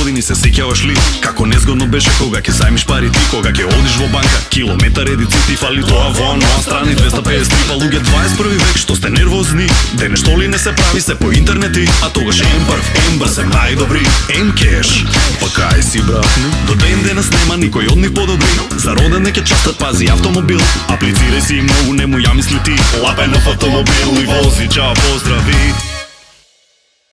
години се сеќаваш ли како незгодно беше кога ќе зајмиш пари ти, кога ќе одиш во банка, километар едици ти фали тоа во онаа страни 253 па луѓе 21 век што сте нервозни, дене што ли не се прави се по интернети, а тогаш М се најдобри, Mcash. Па кај си брат, до ден денес нема никој од нив подобри, за родене ќе частат пази автомобил, аплицирај си многу, нему ја мисли ти, лапен в автомобил и вози, чао, поздрави.